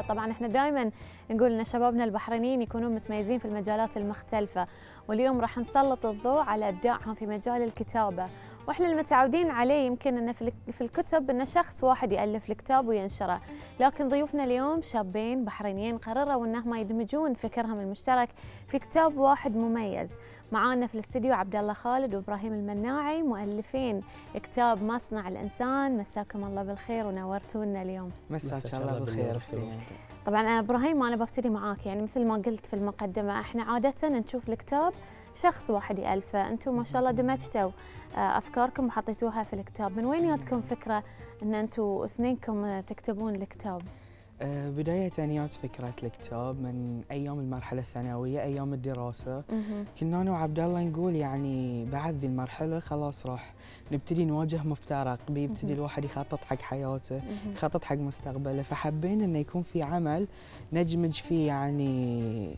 طبعا احنا دائما نقول ان شبابنا البحرينيين يكونون متميزين في المجالات المختلفة، واليوم راح نسلط الضوء على ابداعهم في مجال الكتابة. واحنا المتعودين عليه يمكن ان في الكتب ان شخص واحد يالف الكتاب وينشره، لكن ضيوفنا اليوم شابين بحرينيين قرروا انهم يدمجون فكرهم المشترك في كتاب واحد مميز. معانا في الاستديو عبد الله خالد وابراهيم المناعي، مؤلفين كتاب مصنع الانسان. مساكم الله بالخير ونورتونا اليوم. مساك الله بالخير. طبعا ابراهيم انا ببتدي معاك، يعني مثل ما قلت في المقدمه احنا عاده نشوف الكتاب شخص واحد يالفه، انتم ما شاء الله دمجتوا افكاركم وحطيتوها في الكتاب. من وين جاتكم فكره ان انتم اثنينكم تكتبون الكتاب؟ بداية جات فكرة الكتاب من أيام المرحلة الثانوية، أيام الدراسة. كنا أنا وعبد الله نقول يعني بعد ذي المرحلة خلاص راح نبتدي نواجه مفترق، بيبتدي الواحد يخطط حق حياته، يخطط حق مستقبله، فحبينا إنه يكون في عمل ندمج فيه يعني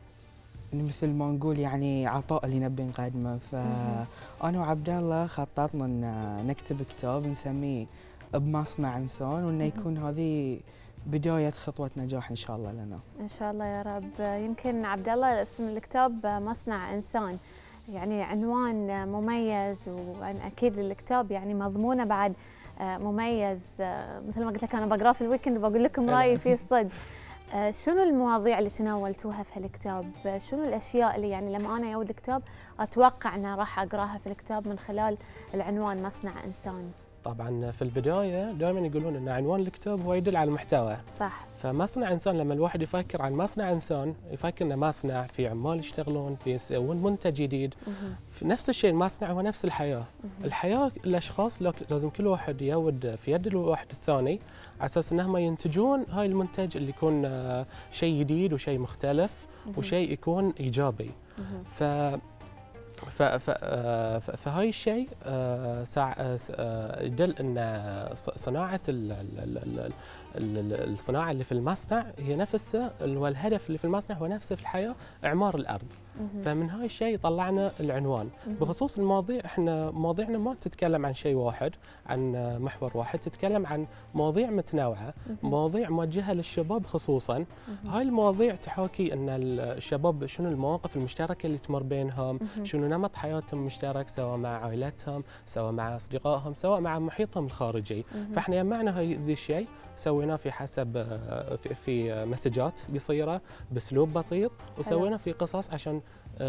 مثل ما نقول يعني عطاء اللي نبي نقدمه. فأنا وعبد الله خططنا إن نكتب كتاب نسميه بمصنع إنسان، وإنه يكون هذه بداية خطوة نجاح إن شاء الله لنا. إن شاء الله يا رب. يمكن عبد الله اسم الكتاب مصنع إنسان، يعني عنوان مميز، وأنا أكيد الكتاب يعني مضمونه بعد مميز. مثل ما قلت لك أنا بقراه في الويكند وبقول لكم رأيي فيه الصدق. شنو المواضيع اللي تناولتوها في هالكتاب؟ شنو الأشياء اللي يعني لما أنا يود الكتاب أتوقع أن راح أقراها في الكتاب من خلال العنوان مصنع إنسان؟ طبعا في البدايه دائما يقولون ان عنوان الكتاب هو يدل على المحتوى. صح. فمصنع انسان لما الواحد يفكر عن مصنع انسان يفكر انه مصنع في عمال يشتغلون في يسوون منتج جديد. في نفس الشيء المصنع هو نفس الحياه. الحياه الاشخاص لازم كل واحد يود في يد الواحد الثاني على اساس انهم ينتجون هاي المنتج اللي يكون شيء جديد وشيء مختلف وشيء يكون ايجابي. فهاي الشيء يدل ان صناعه الصناعه اللي في المصنع هي نفسها، والهدف اللي في المصنع هو نفسه في الحياه، اعمار الارض. فمن هاي الشيء طلعنا العنوان. بخصوص المواضيع، احنا مواضيعنا ما تتكلم عن شيء واحد، عن محور واحد، تتكلم عن مواضيع متنوعه، مواضيع موجهه للشباب خصوصا. هاي المواضيع تحاكي ان الشباب شنو المواقف المشتركه اللي تمر بينهم، شنو نمط حياتهم مشترك، سواء مع عائلتهم، سواء مع اصدقائهم، سواء مع محيطهم الخارجي. فاحنا جمعنا هذا الشيء سويناه في حسب في مسجات قصيره باسلوب بسيط، وسوينا في قصص عشان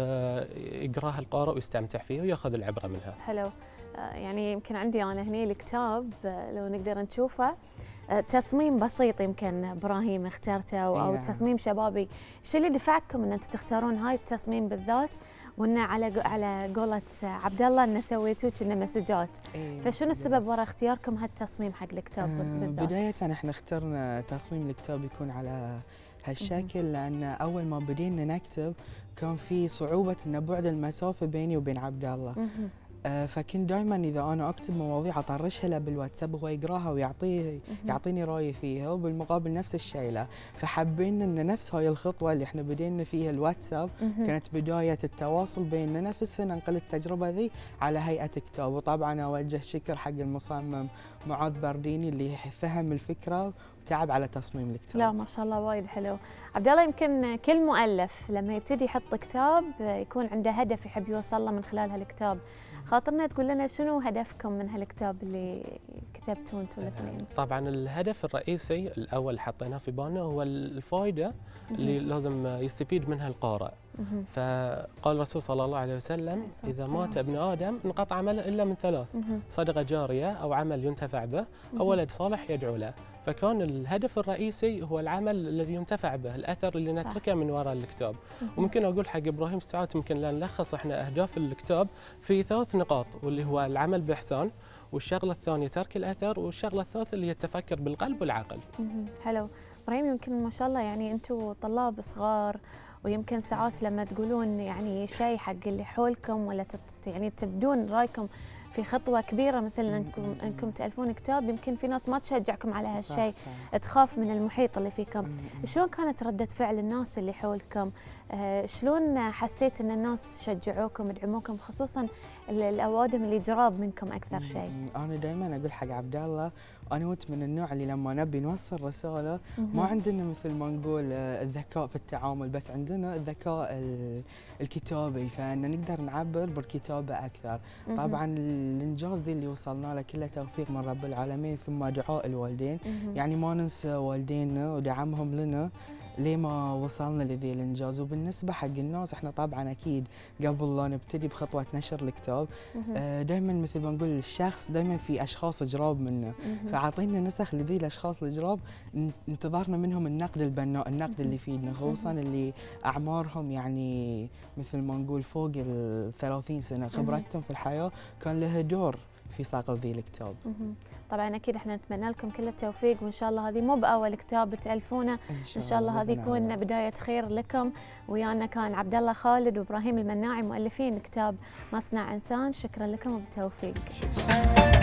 يقراها القارئ ويستمتع فيها وياخذ العبره منها. حلو. يعني يمكن عندي انا هني الكتاب لو نقدر نشوفه، تصميم بسيط يمكن ابراهيم اخترته او تصميم شبابي. الشيء اللي دفعكم ان انتم تختارون هاي التصميم بالذات، وانه على قولة عبد الله انه سويتوه كنا مسجات. فشنو السبب وراء اختياركم هالتصميم حق الكتاب بالذات؟ بداية احنا اخترنا تصميم الكتاب يكون على هالشكل لان اول ما بدينا نكتب كان في صعوبة ان بعد المسافة بيني وبين عبد الله. فكنت دائما اذا انا اكتب مواضيع اطرشها له بالواتساب وهو يقراها ويعطيني رايي فيها، وبالمقابل نفس الشيء له. فحبينا ان نفس هاي الخطوه اللي احنا بدينا فيها الواتساب كانت بدايه التواصل بيننا نفسنا، ننقل التجربه ذي على هيئه كتاب. وطبعا اوجه شكر حق المصمم معاذ برديني اللي فهم الفكره وتعب على تصميم الكتاب. لا ما شاء الله وايد حلو. عبد الله، يمكن كل مؤلف لما يبتدي يحط كتاب يكون عنده هدف يحب يوصل له من خلال هالكتاب. خاطرنا تقول لنا شنو هدفكم من هالكتاب اللي كتبتوه انتم الاثنين؟ طبعا الهدف الرئيسي الاول اللي حطيناه في بالنا هو الفائده اللي لازم يستفيد منها القارئ. فقال الرسول صلى الله عليه وسلم: اذا مات ابن ادم انقطع عمله الا من ثلاث: صدقه جاريه او عمل ينتفع به او ولد صالح يدعو له. فكان الهدف الرئيسي هو العمل الذي ينتفع به، الاثر اللي نتركه من وراء الكتاب. وممكن اقول حق ابراهيم ساعات يمكن نلخص احنا اهداف الكتاب في 3 نقاط، واللي هو العمل باحسان، والشغله الثانيه ترك الاثر، والشغله الثالثه اللي هي التفكر بالقلب والعقل. حلو. ابراهيم، يمكن ما شاء الله يعني انتم طلاب صغار، ويمكن ساعات لما تقولون يعني شيء حق اللي حولكم ولا يعني تبدون رايكم في خطوة كبيرة مثل انكم تألفون كتاب، يمكن في ناس ما تشجعكم على هالشيء، تخاف من المحيط اللي فيكم. شلون كانت ردة فعل الناس اللي حولكم شلون حسيت ان الناس شجعوكم ودعموكم، خصوصا الاوادم اللي جراب منكم اكثر شيء؟ انا دائما اقول حق عبد الله، انا وانت من النوع اللي لما نبي نوصل رساله ما عندنا مثل ما نقول الذكاء في التعامل، بس عندنا الذكاء الكتابي، فان نقدر نعبر بالكتابه اكثر. طبعا الانجاز ذي اللي وصلنا له كله توفيق من رب العالمين، ثم دعاء الوالدين. يعني ما ننسى والدينا ودعمهم لنا ليه ما وصلنا لذي الانجاز. وبالنسبه حق الناس، احنا طبعا اكيد قبل لا نبتدي بخطوه نشر الكتاب دائما مثل ما نقول الشخص دائما في اشخاص جراب منه، فاعطينا نسخ لذي الاشخاص الجراب، انتظرنا منهم النقد البناء، النقد اللي يفيدنا، خصوصا اللي اعمارهم يعني مثل ما نقول فوق ال30 سنه، خبرتهم في الحياه كان لها دور في صقل ذي الكتاب. طبعا اكيد احنا نتمنى لكم كل التوفيق، وان شاء الله هذه مو باول كتاب بتالفونه، ان شاء الله هذه يكون بدايه خير لكم. ويانا كان عبد الله خالد وابراهيم المناعي مؤلفين كتاب مصنع انسان. شكرا لكم وبالتوفيق.